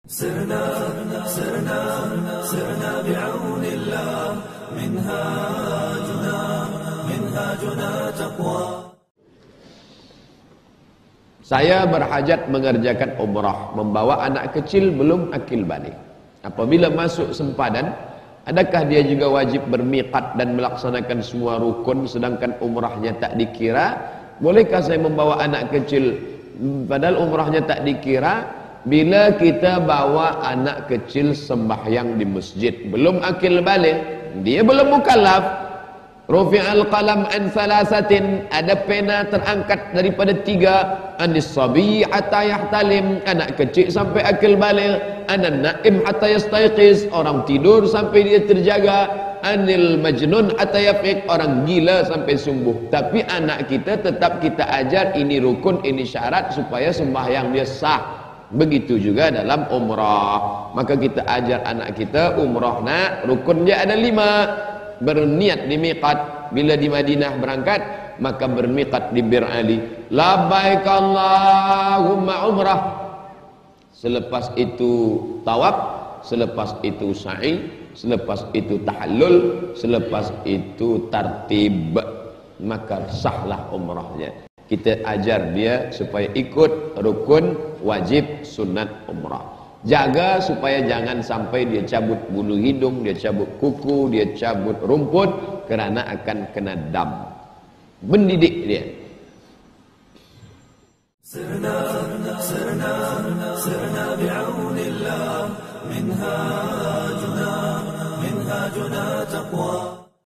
سرنا بعون الله منهاجنا تقوى. Saya berhajat mengerjakan umrah, membawa anak kecil belum akil balik. Apabila masuk sempadan, adakah dia juga wajib bermiqat dan melaksanakan semua rukun sedangkan umrahnya tak dikira? Bolehkah saya membawa anak kecil padahal umrahnya tak dikira? Bila kita bawa anak kecil sembahyang di masjid belum akil balik, dia belum mukallaf. Rufi'al qalam an thalathatin, ada pena terangkat daripada 3, anis sabi hatta yahtalim, anak kecil sampai akil balik, anan naim hatta yastayqiz, orang tidur sampai dia terjaga, anil majnun hatta yafiq, orang gila sampai sembuh. Tapi anak kita tetap kita ajar ini rukun, ini syarat supaya sembahyang dia sah. Begitu juga dalam umrah. Maka kita ajar anak kita umrah nak, rukun dia ada 5. Berniat di miqat, bila di Madinah berangkat maka bermiqat di Bir Ali, labbaik Allahumma umrah, selepas itu tawaf, selepas itu sa'i, selepas itu tahallul, selepas itu tartib, maka sahlah umrahnya. Kita ajar dia supaya ikut rukun, wajib, sunat umrah. Jaga supaya jangan sampai dia cabut bulu hidung, dia cabut kuku, dia cabut rumput, kerana akan kena dam. Mendidik dia. سرنا بعون الله منهاجنا تقوى.